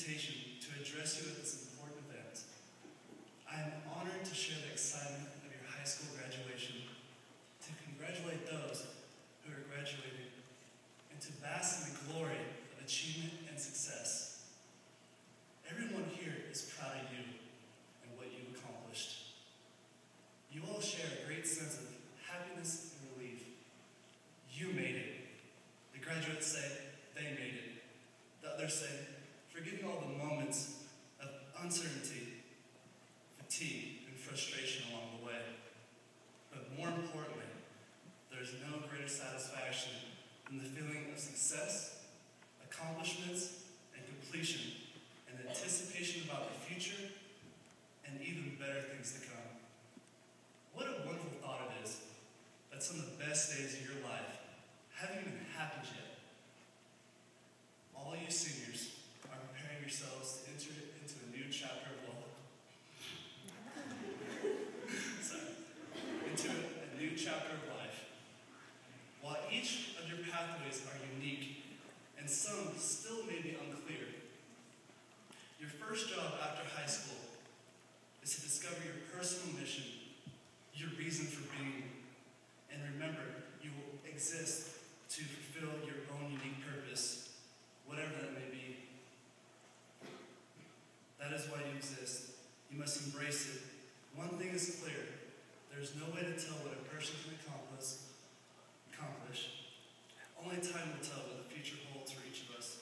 invitation to address you at this important event. I am honored to share the excitement of your high school graduation, to congratulate those who are graduating, and to bask in the glory of achievement and success. Everyone here is proud of you and what you've accomplished. You all share a great sense of happiness and relief. You made it. The graduates say they made it. The others say, forgetting all the moments of uncertainty, fatigue, and frustration along the way. But more importantly, there is no greater satisfaction than the feeling of success, accomplishments, and completion, and anticipation about the future and even better things to come. What a wonderful thought it is that some of the best days of your life haven't even happened yet. All you seniors are preparing yourselves to enter into a new chapter of life. Into a new chapter of life. While each of your pathways are unique, and some still may be unclear, your first job after high school is to discover your personal mission, your reason for being, and remember, you will exist to fulfill your own unique purpose, whatever that may be. That is why you exist. You must embrace it. One thing is clear. There's no way to tell what a person can accomplish. Only time will tell what the future holds for each of us.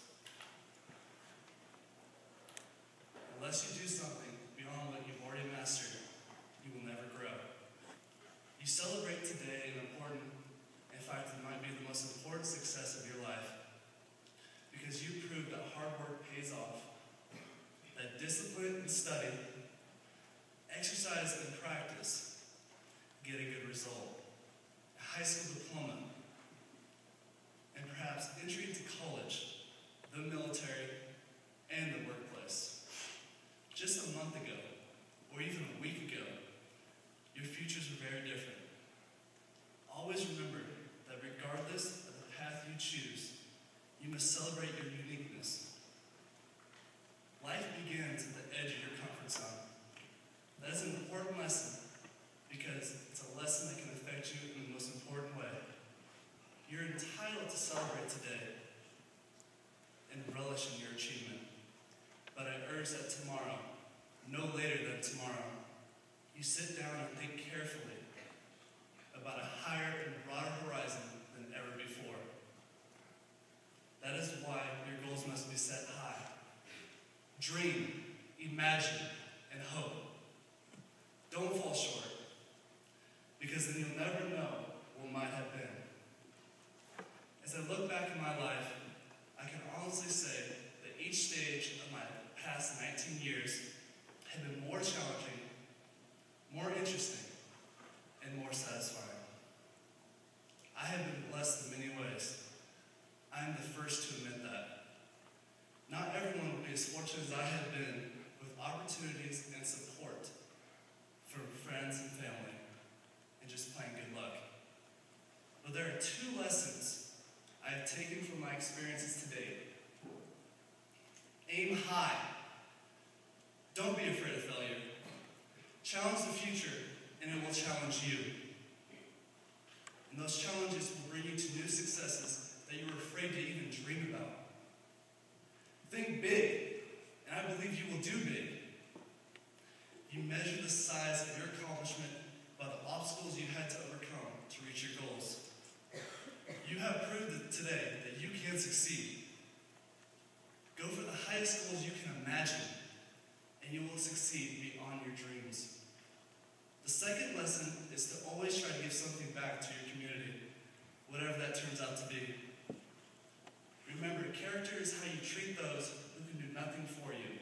Unless you do something beyond what you've already mastered, you will never grow. You celebrate today an important, in fact, it might be the most important success of your life, because you proved that hard work pays off, that discipline and study, exercise and practice get a good result. A high school diploma, and perhaps entry into college, the military, and the workplace. Just a month ago, or even a week ago, your futures were very different. Always remember that regardless of the path you choose, you must celebrate your uniqueness. Life begins at the edge of your comfort zone. That is an important lesson because it's a lesson that can affect you in the most important way. You're entitled to celebrate today and relish in your achievement. But I urge that tomorrow, no later than tomorrow, you sit down and think carefully about a higher and broader horizon than ever before. That is why your goals must be set high. Dream, imagine, and hope. Don't fall short, because then you'll never know what might have been. As I look back in my life, I can honestly say that each stage of my past 19 years have been more challenging, more interesting, and more satisfying. I have been blessed in many ways. I am the first to admit that. Not everyone will be as fortunate as I have been with opportunities and support from friends and family, and just plain good luck. But there are two lessons I have taken from my experiences to date. Aim high. Don't be afraid of failure. Challenge the future, and it will challenge you. And those challenges will bring you to new successes that you were afraid to even dream about. Think big, and I believe you will do big. You measure the size of your accomplishment by the obstacles you had to overcome to reach your goals. You have proved today that you can succeed. Go for the highest goals you can imagine, and you will succeed beyond your dreams. The second lesson is to always try to give something back to your community, whatever that turns out to be. Remember, character is how you treat those who can do nothing for you.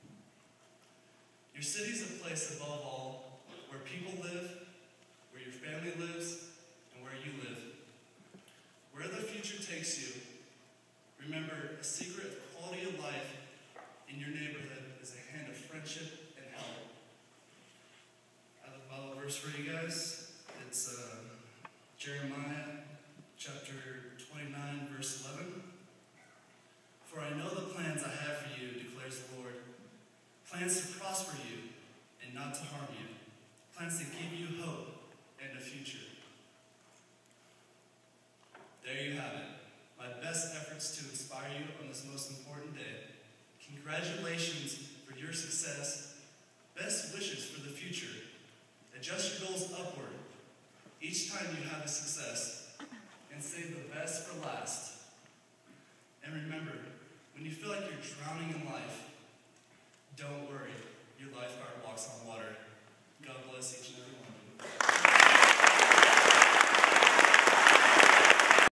Your city is a place above all where people live, where your family lives, and where you live. Where the future takes you, remember a secret of quality of life in your neighborhood is a hand of friendship and help. I have a Bible verse for you guys. It's Jeremiah chapter 29, verse 11. For I know the plans I have for you, declares the Lord. Plans to prosper you and not to harm you. Plans to give you hope and a future. There you have it. My best efforts to inspire you on this most important day. Congratulations for your success. Best wishes for the future. Adjust your goals upward each time you have a success, and save the best for last. And remember, when you feel like you're drowning in life, don't worry, your lifeguard walks on water. God bless each and every one of you.